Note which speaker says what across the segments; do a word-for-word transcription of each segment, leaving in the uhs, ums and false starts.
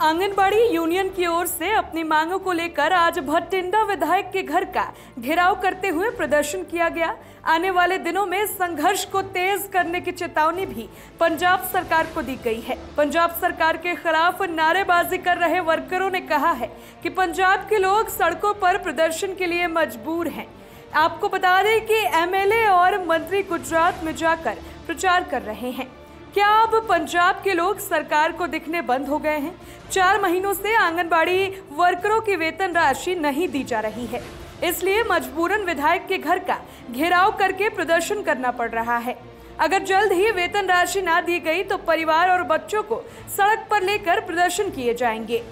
Speaker 1: Anganwadi union की ओर से अपनी मांगों को लेकर आज भटिंडा विधायक के घर का घेराव करते हुए प्रदर्शन किया गया। आने वाले दिनों में संघर्ष को तेज करने की चेतावनी भी पंजाब सरकार को दी गई है। पंजाब सरकार के खिलाफ नारेबाजी कर रहे वर्करों ने कहा है कि पंजाब के लोग सड़कों पर प्रदर्शन के लिए मजबूर हैं। आपको बता दें कि एमएलए और मंत्री गुजरात में जाकर प्रचार कर रहे हैं। क्या अब पंजाब के लोग सरकार को दिखने बंद हो गए हैं? चार महीनों से आंगनबाड़ी वर्करों की वेतन राशि नहीं दी जा रही है, इसलिए मजबूरन विधायक के घर का घेराव करके प्रदर्शन करना पड़ रहा है। अगर जल्द ही वेतन राशि ना दी गई तो परिवार और बच्चों को सड़क पर लेकर प्रदर्शन किए जाएंगे।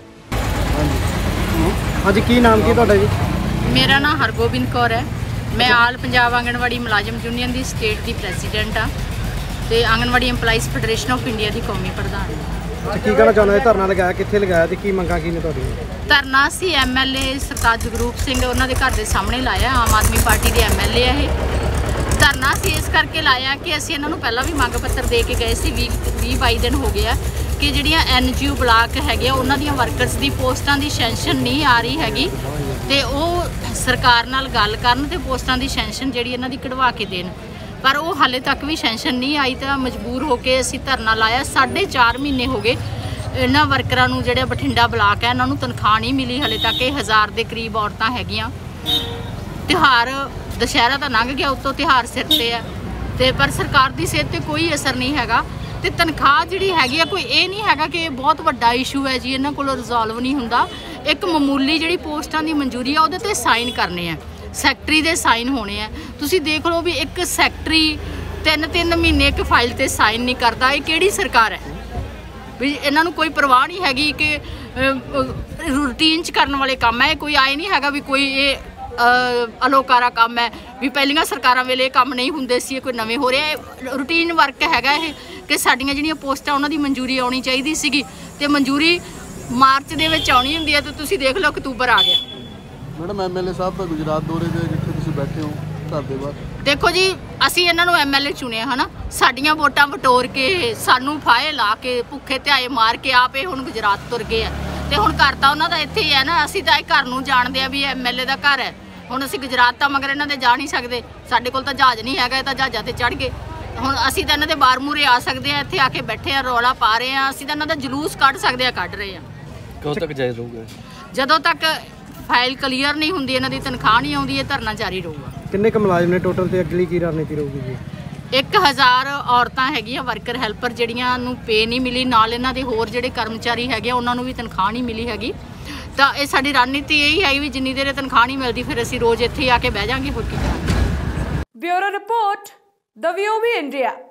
Speaker 2: हाँ जी, की नाम की ਤੁਹਾਡਾ जी?
Speaker 3: मेरा नाम हरगोबिंद कौर है। मैं आल पंजाब आंगनबाड़ी मुलाजम यूनियन की स्टेट की प्रेसिडेंट हाँ ਤੇ Anganwadi employees federation of India की कौमी प्रधान।
Speaker 2: अच्छा, की कहना चाਹੁੰਦੇ ਧਰਨਾ ਲਗਾਇਆ ਕਿੱਥੇ ਲਗਾਇਆ ਤੇ ਕੀ ਮੰਗਾਂ ਕੀ ਨੇ ਤੁਹਾਡੀਆਂ?
Speaker 3: ਧਰਨਾ ਸੀ ਐਮਐਲਏ ਸਰਦਾਰ ਜਗਰੂਪ ਸਿੰਘ ਉਹਨਾਂ ਦੇ ਘਰ ਦੇ ਸਾਹਮਣੇ ਲਾਇਆ। ਆਮ ਆਦਮੀ ਪਾਰਟੀ ਦੇ ਐਮਐਲਏ ਆ ਇਹ। ਧਰਨਾ ਸੀ ਇਸ ਕਰਕੇ ਲਾਇਆ ਕਿ ਅਸੀਂ ਇਹਨਾਂ ਨੂੰ ਪਹਿਲਾਂ ਵੀ ਮੰਗ ਪੱਤਰ ਦੇ ਕੇ ਗਏ ਸੀ। ਵੀਹ ਬਾਈ ਦਿਨ ਹੋ ਗਿਆ ਕਿ ਜਿਹੜੀਆਂ ਐਨਜੀਓ ਬਲਾਕ ਹੈਗੇ ਆ ਉਹਨਾਂ ਦੀਆਂ ਵਰਕਰਸ ਦੀ ਪੋਸਟਾਂ ਦੀ ਸੈਂਕਸ਼ਨ ਨਹੀਂ ਆ ਰਹੀ ਹੈਗੀ ਤੇ ਉਹ ਸਰਕਾਰ ਨਾਲ ਗੱਲ ਕਰਨ ਤੇ ਪੋਸਟਾਂ ਦੀ ਸੈਂਕਸ਼ਨ ਜਿਹੜੀ ਇਹਨਾਂ ਦੀ ਕਢਵਾ ਕੇ ਦੇਣ, पर वो हाले तक भी सैंक्शन नहीं आई। तो मजबूर होकर असी धरना लाया। साढ़े चार महीने हो गए इन्होंने वर्करां नूं जिहड़े बठिंडा ब्लाक है इन्होंने तनख्वाह नहीं मिली। हाले तक ये हज़ार के करीब औरतां हैगियां। त्यौहार दशहरा तो लंघ गया, उत्तों त्यौहार सिर ते है ते पर सरकार की सेहत ते कोई असर नहीं हैगा ते तनख्वाह जिहड़ी हैगी कोई ये नहीं हैगा कि बहुत वड्डा इशू है जी इन्हां कोलों रिजोल्व नहीं हुंदा। एक मामूली जिहड़ी पोस्टां दी मंजूरी आ उहदे ते साइन करने हैं, सैकटरी दे साइन होने हैं। तुसी देख लो भी एक सैकटरी तीन तीन महीने एक फाइल ते साइन नहीं करता। ये किहड़ी सरकार है भी? इन्हां नूं कोई परवाह नहीं हैगी कि रूटीन च करने वाले काम है। कोई आए नहीं हैगा भी कोई ये अलोकारा काम है भी पहलियां सरकारां वेले काम नहीं हुंदे सी, कोई नवें हो रहा। रूटीन वर्क हैगा ये कि साडियां जिहड़ियां पोस्टां उन्हां दी मंजूरी आउणी चाहीदी सीगी ते मंजूरी मार्च दे विच आउणी हुंदी है ते तुसी देख लो अक्तूबर आ गया।
Speaker 4: मैडम एमएलए साहब तो गुजरात दौरे दे जिथे तुसीं बैठे हो घर दे बाहर
Speaker 3: देखो जी, असी इन्हां नूं एमएलए चुनिया है ना, साडियां वोटां बटोर के सानू फाहे ला के भुखे ध्याए मार के आप ये हुण गुजरात तुर गए है ते हुण घर तां उन्हां दा इत्थे ही है ना। असी तां घर नूं जाणदे आ भी एमएलए दा घर है। हुण असी गुजरात तां मगर इन्हां दे जा नहीं सकदे, साडे कोल तां जहाज नहीं हैगा, तां जहाजां ते चढ़ गए। हुण असी तां इन्हां दे बार मूहरे आ सकदे आ, इत्थे आके बैठे आ रौला पा रहे हैं। असी तां इन्हां दा जलूस कढ सकदे आ, कढ रहे हैं।
Speaker 4: कदों तक जारी रहूगा?
Speaker 3: जदों तक फाइल क्लीयर नहीं हुंदी, इन्हां दी तनख्वाह नहीं आउंदी, ये धरना जारी रहूगा।
Speaker 2: किन्ने क मुलाजम ने टोटल ते अगली की रणनीति रहूगी जी?
Speaker 3: एक हज़ार औरतां हैगियां वर्कर हैल्पर जिहड़ियां नूं पे नहीं मिली, नाल इन्हां दे होर जिहड़े कर्मचारी हैगे उन्हां नूं भी तनख्वाह नहीं मिली हैगी। तां ये साडी रणनीति यही है भी जिन्नी देर तनख्वाह नहीं मिलदी फिर असीं रोज़ इत्थे आके बह जांगे। होर की करांगे।
Speaker 1: Bureau report the VOV India.